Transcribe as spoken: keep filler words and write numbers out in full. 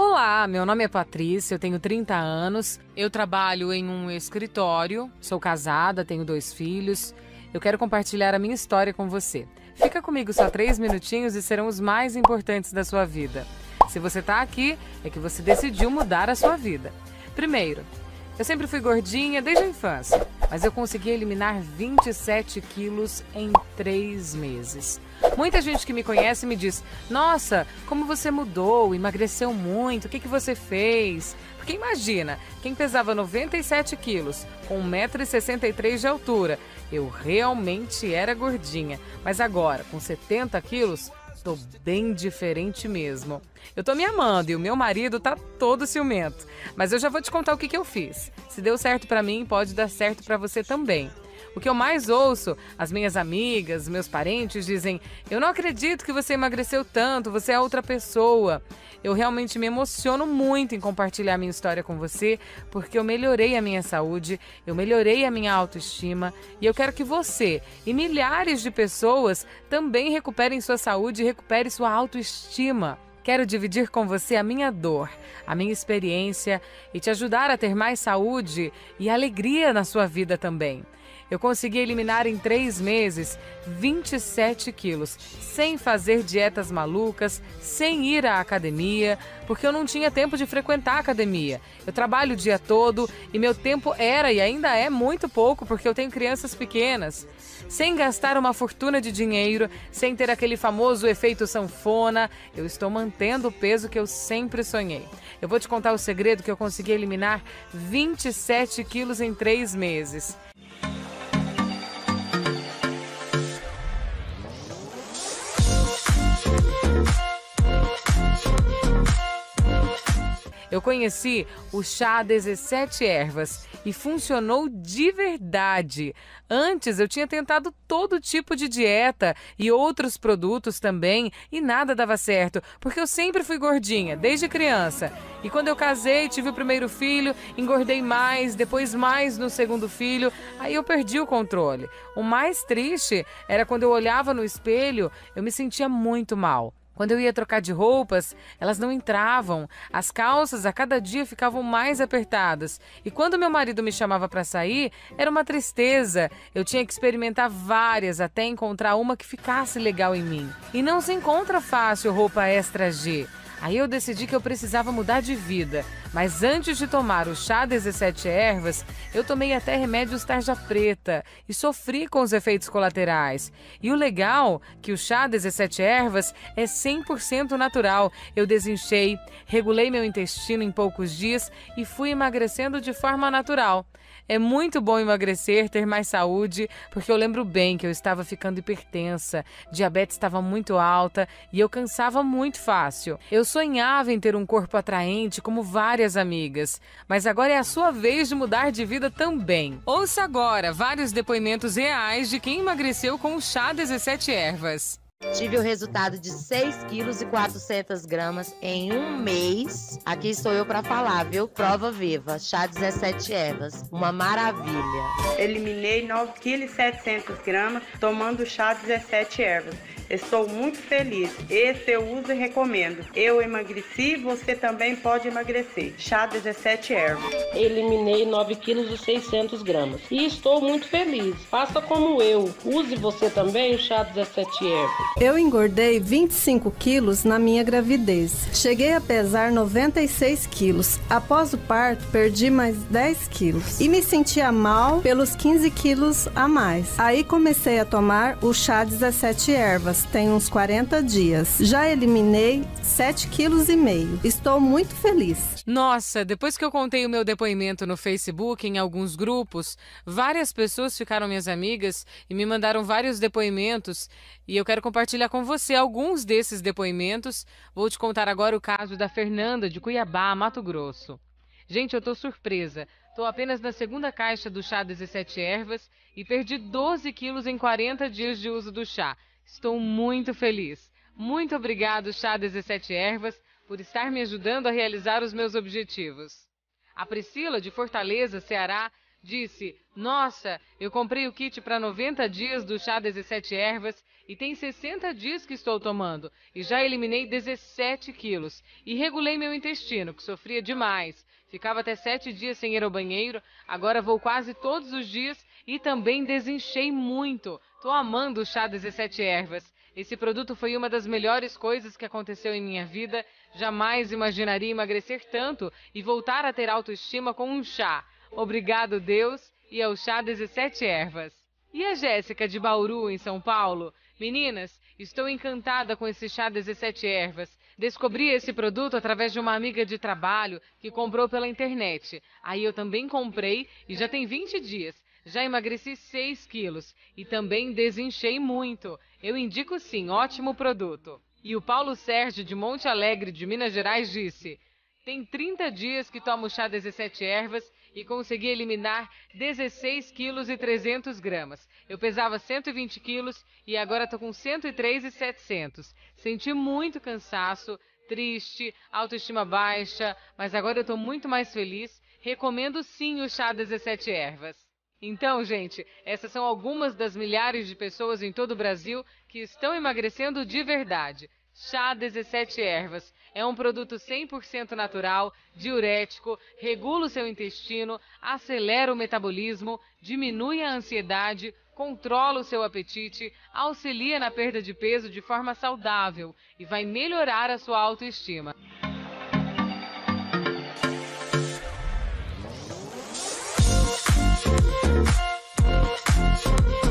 Olá, meu nome é Patrícia, eu tenho trinta anos, eu trabalho em um escritório, sou casada, tenho dois filhos. Eu quero compartilhar a minha história com você. Fica comigo só três minutinhos e serão os mais importantes da sua vida. Se você está aqui, é que você decidiu mudar a sua vida. Primeiro, eu sempre fui gordinha desde a infância, mas eu consegui eliminar vinte e sete quilos em três meses. Muita gente que me conhece me diz: nossa, como você mudou, emagreceu muito, o que, que você fez? Porque imagina, quem pesava noventa e sete quilos, com um metro e sessenta e três de altura, eu realmente era gordinha, mas agora, com setenta quilos, tô bem diferente mesmo. Eu tô me amando e o meu marido tá todo ciumento. Mas eu já vou te contar o que, que eu fiz. Se deu certo pra mim, pode dar certo pra você também. O que eu mais ouço, as minhas amigas, meus parentes dizem: eu não acredito que você emagreceu tanto, você é outra pessoa. Eu realmente me emociono muito em compartilhar minha história com você, porque eu melhorei a minha saúde, eu melhorei a minha autoestima e eu quero que você e milhares de pessoas também recuperem sua saúde e recuperem sua autoestima. Quero dividir com você a minha dor, a minha experiência e te ajudar a ter mais saúde e alegria na sua vida também. Eu consegui eliminar em três meses vinte e sete quilos, sem fazer dietas malucas, sem ir à academia, porque eu não tinha tempo de frequentar a academia. Eu trabalho o dia todo e meu tempo era e ainda é muito pouco, porque eu tenho crianças pequenas. Sem gastar uma fortuna de dinheiro, sem ter aquele famoso efeito sanfona, eu estou mantendo o peso que eu sempre sonhei. Eu vou te contar o segredo que eu consegui eliminar vinte e sete quilos em três meses. Eu conheci o chá dezessete ervas e funcionou de verdade. Antes eu tinha tentado todo tipo de dieta e outros produtos também e nada dava certo, porque eu sempre fui gordinha, desde criança. E quando eu casei, tive o primeiro filho, engordei mais, depois mais no segundo filho, aí eu perdi o controle. O mais triste era quando eu olhava no espelho, eu me sentia muito mal. Quando eu ia trocar de roupas, elas não entravam. As calças a cada dia ficavam mais apertadas. E quando meu marido me chamava para sair, era uma tristeza. Eu tinha que experimentar várias até encontrar uma que ficasse legal em mim. E não se encontra fácil roupa extra G. Aí eu decidi que eu precisava mudar de vida. Mas antes de tomar o chá dezessete ervas, eu tomei até remédios tarja preta e sofri com os efeitos colaterais. E o legal é que o chá dezessete ervas é cem por cento natural. Eu desinchei, regulei meu intestino em poucos dias e fui emagrecendo de forma natural. É muito bom emagrecer, ter mais saúde, porque eu lembro bem que eu estava ficando hipertensa, diabetes estava muito alta e eu cansava muito fácil. Eu sonhava em ter um corpo atraente como várias amigas, mas agora é a sua vez de mudar de vida também. Ouça agora vários depoimentos reais de quem emagreceu com o chá dezessete ervas. Tive o resultado de seis quilos e quatrocentas gramas em um mês. Aqui estou eu para falar, viu? Prova viva, chá dezessete ervas, uma maravilha. Eliminei nove quilos e setecentas gramas tomando chá dezessete ervas. Estou muito feliz. Esse eu uso e recomendo. Eu emagreci, você também pode emagrecer. Chá dezessete ervas. Eliminei nove quilos e seiscentas gramas. E estou muito feliz. Faça como eu. Use você também o chá dezessete ervas. Eu engordei vinte e cinco quilos na minha gravidez. Cheguei a pesar noventa e seis quilos. Após o parto, perdi mais dez quilos. E me sentia mal pelos quinze quilos a mais. Aí comecei a tomar o chá dezessete ervas. Tem uns quarenta dias. Já eliminei sete quilos e meio. Estou muito feliz. Nossa, depois que eu contei o meu depoimento no Facebook, em alguns grupos, várias pessoas ficaram minhas amigas e me mandaram vários depoimentos e eu quero compartilhar com você alguns desses depoimentos. Vou te contar agora o caso da Fernanda, de Cuiabá, Mato Grosso. Gente, eu tô surpresa. Tô apenas na segunda caixa do chá dezessete ervas e perdi doze quilos em quarenta dias de uso do chá. Estou muito feliz. Muito obrigado, chá dezessete ervas, por estar me ajudando a realizar os meus objetivos. A Priscila, de Fortaleza, Ceará, disse: nossa, eu comprei o kit para noventa dias do chá dezessete ervas e tem sessenta dias que estou tomando e já eliminei dezessete quilos e regulei meu intestino, que sofria demais. Ficava até sete dias sem ir ao banheiro, agora vou quase todos os dias e também desinchei muito. Tô amando o chá dezessete ervas. Esse produto foi uma das melhores coisas que aconteceu em minha vida. Jamais imaginaria emagrecer tanto e voltar a ter autoestima com um chá. Obrigado, Deus, e ao chá dezessete ervas. E a Jéssica de Bauru, em São Paulo? Meninas, estou encantada com esse chá dezessete ervas. Descobri esse produto através de uma amiga de trabalho que comprou pela internet. Aí eu também comprei e já tem vinte dias. Já emagreci seis quilos e também desinchei muito. Eu indico sim, ótimo produto. E o Paulo Sérgio de Monte Alegre, de Minas Gerais, disse: tem trinta dias que tomo chá dezessete ervas e consegui eliminar dezesseis quilos e trezentos gramas. Eu pesava cento e vinte quilos e agora estou com cento e três e setecentos. Senti muito cansaço, triste, autoestima baixa, mas agora eu estou muito mais feliz. Recomendo sim o chá dezessete ervas. Então, gente, essas são algumas das milhares de pessoas em todo o Brasil que estão emagrecendo de verdade. Chá dezessete ervas é um produto cem por cento natural, diurético, regula o seu intestino, acelera o metabolismo, diminui a ansiedade, controla o seu apetite, auxilia na perda de peso de forma saudável e vai melhorar a sua autoestima. We'll be right back.